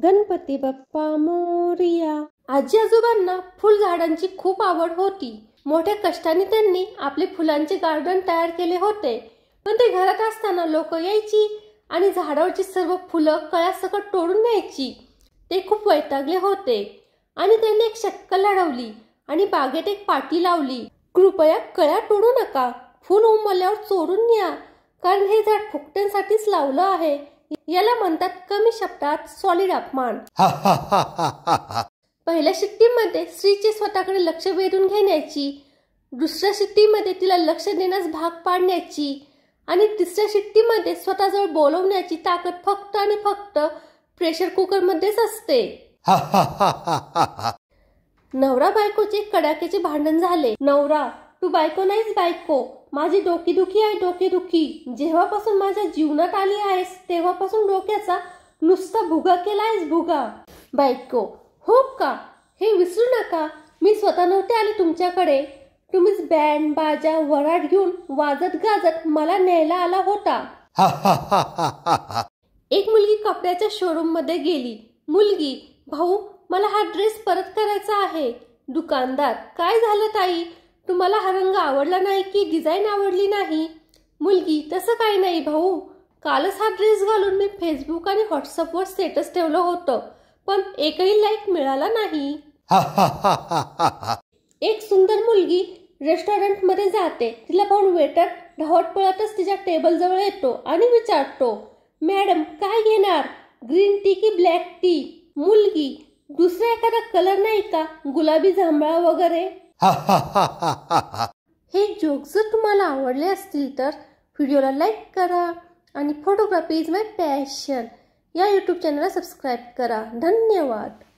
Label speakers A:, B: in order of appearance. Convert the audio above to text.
A: गणपती बाप्पा मोरया। आजी आजोबांना फुल झाडांची खूप आवड होती। मोठ्या कष्टाने त्यांनी आपले फुलांचे गार्डन तयार केले होते। पण ते घरात असताना लोक यायची आणि झाडावरची सर्व फुलं कळ्यासकट तोडून न्यायची। ते खूप वैतागले होते आणि त्यांनी एक शक्कल लढवली आणि बागेत एक पाटी लावली, कृपया कळ्या तोडू नका, फुल उमलल्यावर चोरून न्या, कारण हे झाड फुकट्यांसाठीच लावलं आहे। याला म्हणतात कमी शब्दात सॉलिड अपमान। पहिल्या शिट्टीमध्ये स्त्रीचे स्वतःकडे लक्ष वेधून घेण्याची, दुसऱ्या शिट्टीमध्ये तिला लक्ष देण्यास भाग पाडण्याची आणि तिसऱ्या शिट्टीमध्ये स्वतःजवळ बोलवण्याची ताकद फक्त आणि फक्त प्रेशर कुकर मध्येच असते। नवरा बायकोचे कडाक्याचे भांडण झाले। नवरा, तू बायको नाहीस बायको, माझी डोकेदुखी आहे डोकेदुखी। जेव्हापासून माझ्या जीवनात आली आहेस तेव्हापासून डोक्याचा नुसता भुगा केलायस भुगा। बायको, हो का, हे विसरू नका, मी स्वतः नव्हते आले तुमच्याकडे, तुम्हीच बँड बाजा वराड घेऊन वाजत गाजत मला न्यायला आला होता। एक मुलगी कपड्याच्या शोरूम मध्ये गेली। मुलगी, भाऊ मला हा ड्रेस परत करायचा आहे। दुकानदार, काय झालं ताई, तुम्हाला हा रंग आवडला नाही की डिझाईन आवडली नाही? मुलगी, तसं काही नाही भाऊ, कालच हा ड्रेस घालून मी फेसबुक आणि व्हॉट्सअपवर स्टेटस ठेवलं होतं, पण एकही लाईक मिळाला नाही। एक सुंदर मुलगी रेस्टॉरंट मध्ये जाते। तिला पाहून वेटर धावत पळतच तिच्या टेबल जवळ येतो आणि विचारतो, मॅडम काय घेणार, ग्रीन टी की ब्लॅक टी? मुलगी, दुसरा एखादा कलर नाही का, गुलाबी जांभळा वगैरे? हे जोक जर तुम्हाला आवडले असतील तर व्हिडिओला लाईक करा आणि फोटोग्राफी इज माय पॅशन या यूट्यूब चॅनलला सबस्क्राईब करा। धन्यवाद।